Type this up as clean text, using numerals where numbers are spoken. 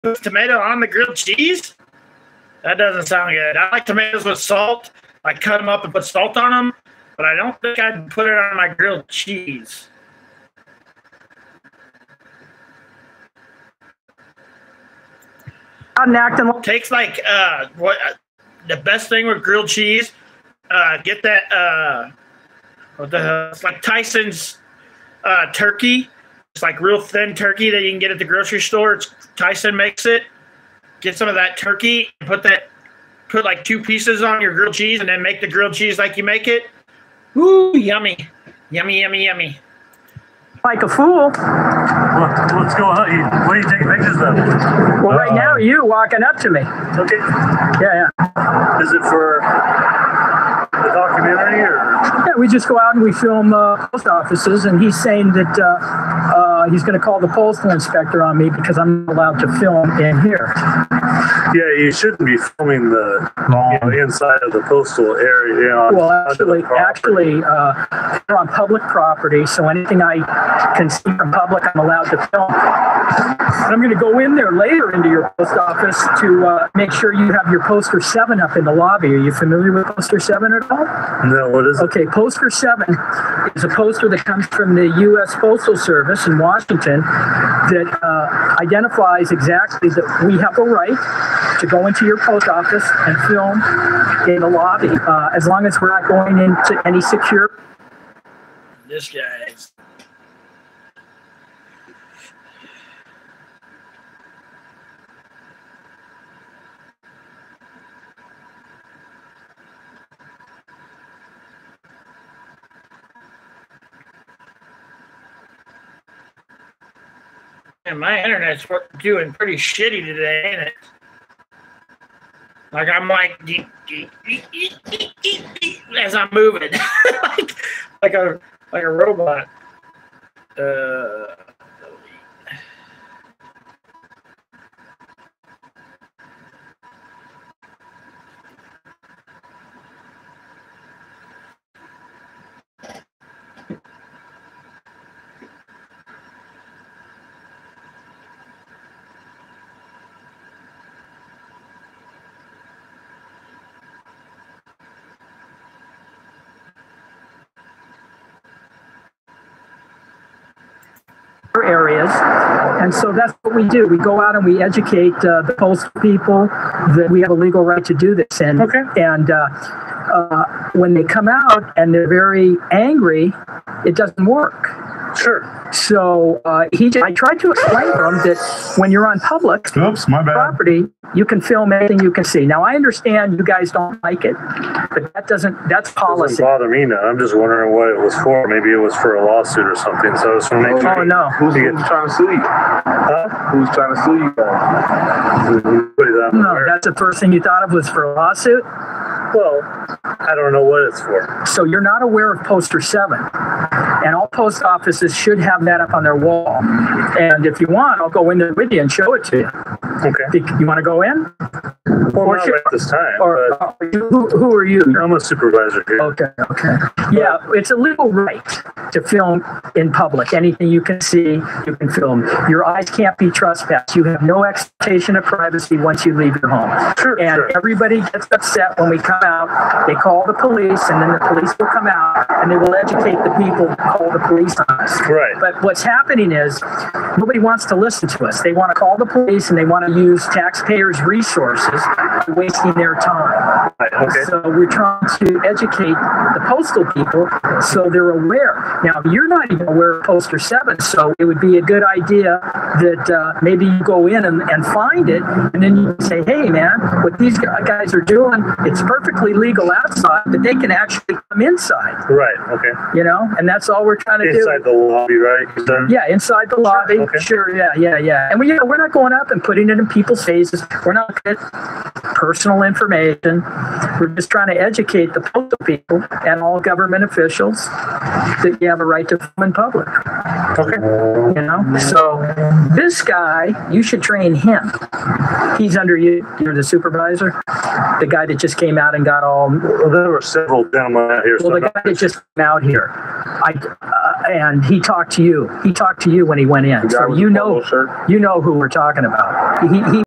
Put tomato on the grilled cheese? That doesn't sound good. I like tomatoes with salt. I cut them up and put salt on them, but I don't think I'd put it on my grilled cheese. Takes like what the best thing with grilled cheese. Get that it's like Tyson's turkey. It's like real thin turkey that you can get at the grocery store. Tyson makes it. Get some of that turkey and put like 2 pieces on your grilled cheese, and then make the grilled cheese like you make it. Ooh, yummy, yummy, yummy, yummy. Like a fool. What's going on? What are you taking pictures of? Well, right now, you walking up to me. Okay. Yeah. Is it for the documentary or? Yeah, we just go out and we film post offices, and he's saying that he's going to call the postal inspector on me because I'm not allowed to film in here. Yeah, you shouldn't be filming the inside of the postal area. Well, actually, we're on public property, so anything I can see from public, I'm allowed to film. I'm going to go in there later into your post office to make sure you have your poster 7 up in the lobby. Are you familiar with poster 7 at all? No, what is it? Okay, poster 7 is a poster that comes from the U.S. Postal Service in Washington that identifies exactly that we have a right to go into your post office and film in the lobby, as long as we're not going into any secure. This guy's. And my internet's doing pretty shitty today, ain't it? Like I'm like as I'm moving, like a robot. Areas, and so that's what we do. We go out and we educate the postal people that we have a legal right to do this, and when they come out and they're very angry, it doesn't work. Sure. So I tried to explain to them that when you're on public property, you can film anything you can see. Now I understand you guys don't like it, but that's policy. Doesn't bother me now. I'm just wondering what it was for. Maybe it was for a lawsuit or something. So I was trying to make sure. Oh no. Who's trying to sue you? Huh? Who's trying to sue you guys? No, that's the first thing you thought of was for a lawsuit? Well, I don't know what it's for. So you're not aware of poster 7. And all post offices should have that up on their wall. And if you want, I'll go in there with you and show it to you. Okay. You want to go in? Well, not right this time. But who are you? I'm a supervisor here. Okay. Yeah, it's a legal right to film in public. Anything you can see, you can film. Your eyes can't be trespassed. You have no expectation of privacy once you leave your home. Sure. Everybody gets upset when we come out. They call the police, and then the police will come out, and they will educate the people who call the police on us. Right. But what's happening is nobody wants to listen to us. They want to call the police, and they want to use taxpayers' resources, wasting their time. Right. Okay. So we're trying to educate the postal people so they're aware. Now, you're not even aware of poster 7, so it would be a good idea that maybe you go in and find it, and then you say, hey, man, what these guys are doing, it's perfectly legal outside, but they can actually come inside. Right. Okay. You know, and that's all we're trying to do. Inside the lobby, right? Yeah, inside the lobby. Okay. Sure. Yeah. And we're not going up and putting it in people's faces. We're not good. personal information. We're just trying to educate the postal people and all government officials that you have a right to film in public. Okay. You know, so this guy, you should train him. He's under you. You're the supervisor, the guy that just came out and got all. Well, there were several gentlemen out here. Well, the guy that just came out here, and he talked to you. He talked to you when he went in, so you know who we're talking about. He